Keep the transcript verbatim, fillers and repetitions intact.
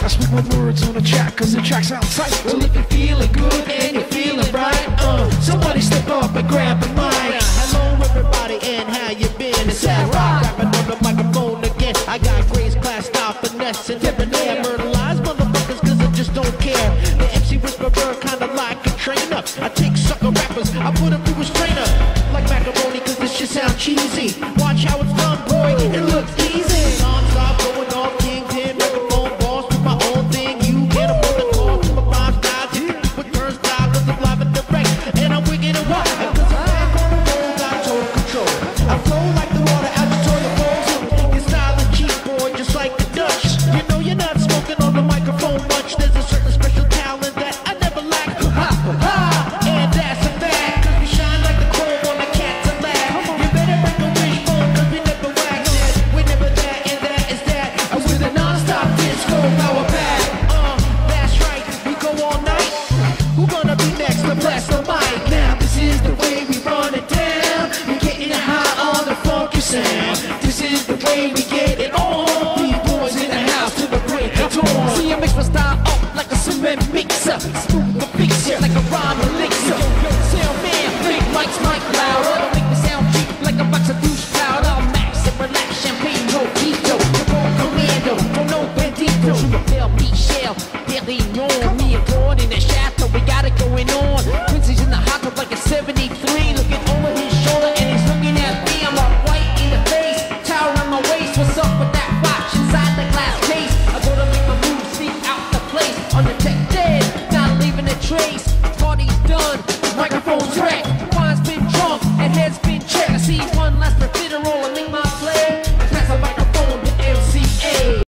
I speak my words on the track, cause the track sounds tight. Well, if you're feeling good and you're feeling right, uh, somebody step up and grab the mic. Hello everybody and how you been? It's that rock, rapping on the microphone again. I got grace, class, style, finesse, and debonair. Murderize motherfuckers cause I just don't care. The M C whisperer kinda like a trainer. I take sucker rappers, I put them through a strainer. Like macaroni cause this shit sound cheesy. Watch how it's done, boy, it looks easy. Non-stop going off, kingpin, microphone boss, do my own thing. You get them on the call, to my rhyme style, hit the with turn style, cause I'm live and direct. And I'm wicked and wild, and cause I'm back on the road, got total control. I flow like the water out the toilet bowls. Your style is cheap, boy, just like the Dutch. You know you're not smoking on the microphone much. There's a certain special talent that I never lack. Ha, ha, and that's a fact. Cause we shine like the chrome on the cat's a lab. You better break a wishbone, cause we never wax it. We're never that, and that is that. I was with a non-stop disco power back. Uh, that's right, we go all night. Who gonna be next to bless the mic? Now this is the way we run it down. We're getting high on the funky sound. This is the way we get it on. B-boys in the house to the break of dawn. See, I mix my style up like a cement mixer. Smooth the picture like a rhyme elixir. Yo, sound man, big mics, mic louder. Don't make me sound cheap like a box of douche powder. Max and relax, champagne, mojito. You're going commando, don't know bandito. Belle Michelle, Perignon. Me and Ford in the chateau, we got it going on. Quincy's in the hot tub like a seventy-three. Looking over his shoulder and he's looking at me. I'm all white in the face, towel around my waist. What's up with that watch inside the glass case? I go to make my move, sneak out the place. Undetected, not leaving a trace. Party's done, microphone's wrecked. Wine's been drunk and head's been checked. I see one last profiterole